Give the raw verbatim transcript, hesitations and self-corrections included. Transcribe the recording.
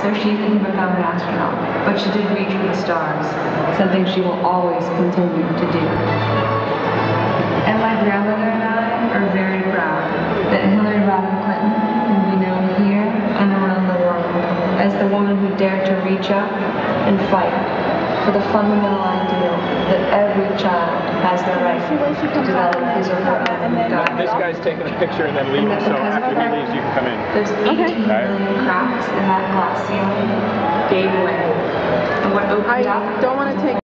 so she couldn't become an astronaut, but she did reach for the stars, something she will always continue to do. And my grandmother and I are very proud that Hillary Rodham Clinton can be known here and around the world as the woman who dared to reach up and fight for the fundamental ideal that every child has the right to develop his or her own guidance. This guy's taking a picture and then leaving, so after he leaves you can come in. Those eighteen million cracks in that glass ceiling gave way. And what opened up... I don't want to take